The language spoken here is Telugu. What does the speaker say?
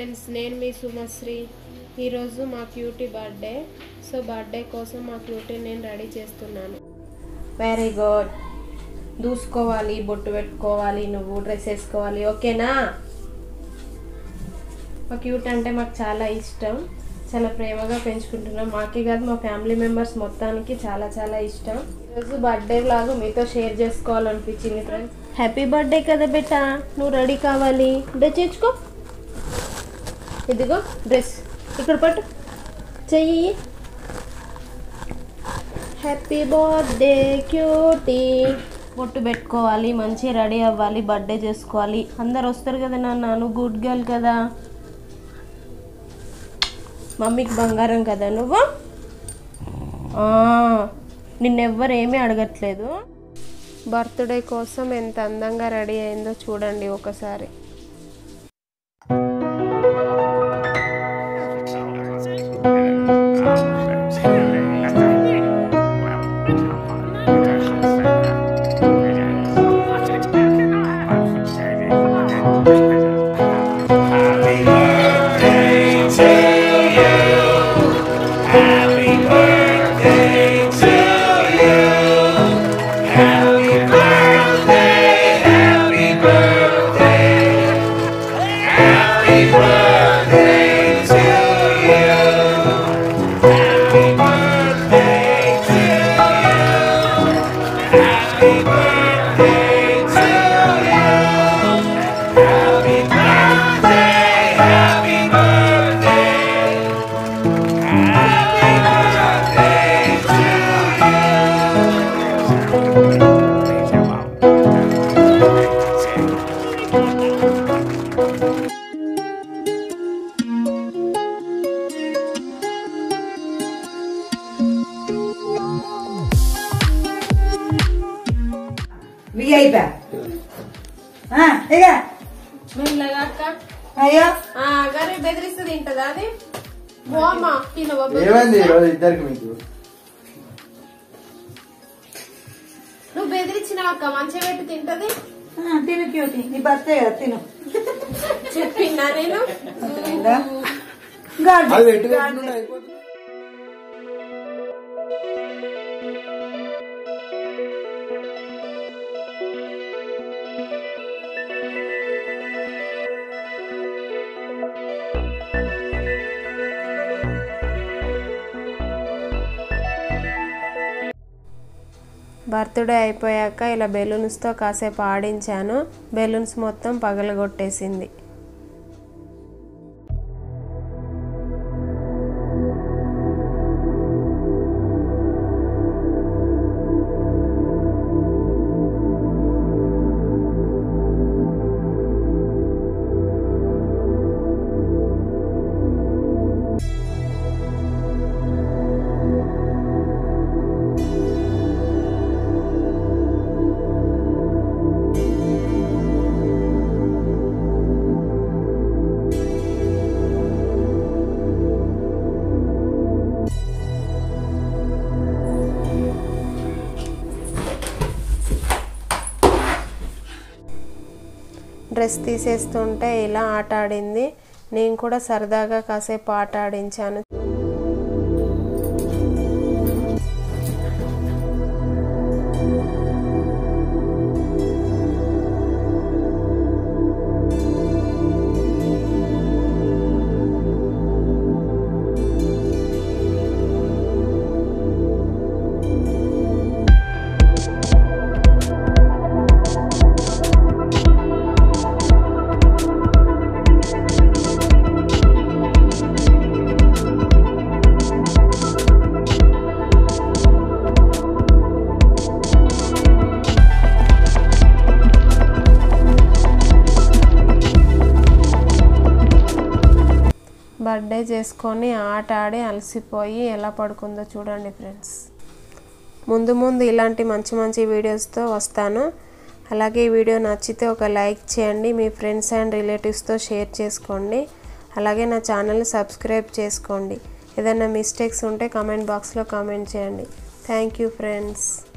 ఫ్రెండ్స్, నేను మీ సుమశ్రీ. ఈరోజు మా క్యూటీ బర్త్డే. సో బర్త్డే కోసం మా క్యూటీ నేను రెడీ చేస్తున్నాను. Very good. దూసుకోవాలి, బొట్టు పెట్టుకోవాలి, నువ్వు డ్రెస్ వేసుకోవాలి, ఓకేనా? మా క్యూట్ అంటే మాకు చాలా ఇష్టం, చాలా ప్రేమగా పెంచుకుంటున్నాం. మాకే కాదు, మా ఫ్యామిలీ మెంబర్స్ మొత్తానికి చాలా చాలా ఇష్టం. ఈరోజు బర్త్డే వ్లాగ్ మీతో షేర్ చేసుకోవాలనిపించింది ఫ్రెండ్స్. హ్యాపీ బర్త్డే కదా బేటా, నువ్వు రెడీ కావాలి. డ్రెస్ తెచ్చుకో, ఇదిగో డ్రెస్ ఇక్కడ పట్టు, చెయ్యి. Happy birthday cutie. బొట్టు పెట్టుకోవాలి, మంచిగా రెడీ అవ్వాలి, బర్త్డే చేసుకోవాలి. అందరు వస్తారు కదా నాన్న, నువ్వు గుడ్ గర్ల్ కదా, మమ్మీకి బంగారం కదా నువ్వు. నిన్నెవ్వరు ఏమీ అడగట్లేదు. బర్త్డే కోసం ఎంత అందంగా రెడీ అయిందో చూడండి ఒకసారి. బెదిరిస్తుంది తింటదా అది? నువ్వు బెదిరించినావు అక్క, మంచిగా పెట్టి తింటది. తిను క్యూటీ, నీ బర్త్డే కదా, తిను. చెప్పిందా నేను? బర్త్డే అయిపోయాక ఇలా బెలూన్స్తో కాసేపు ఆడించాను. బెలూన్స్ మొత్తం పగలగొట్టేసింది. డ్రెస్ తీసేస్తుంటే ఇలా ఆట ఆడింది. నేను కూడా సరదాగా కాసేపు ఆట ఆడించాను. బర్త్డే చేసుకొని ఆట ఆడి అలసిపోయి ఎలా పడుకుందో చూడండి ఫ్రెండ్స్. ముందు ఇలాంటి మంచి వీడియోస్తో వస్తాను. అలాగే ఈ వీడియో నచ్చితే ఒక లైక్ చేయండి, మీ ఫ్రెండ్స్ అండ్ రిలేటివ్స్తో షేర్ చేసుకోండి. అలాగే నా ఛానల్ని సబ్స్క్రైబ్ చేసుకోండి. ఏదైనా మిస్టేక్స్ ఉంటే కామెంట్ బాక్స్లో కామెంట్ చేయండి. Thank you friends.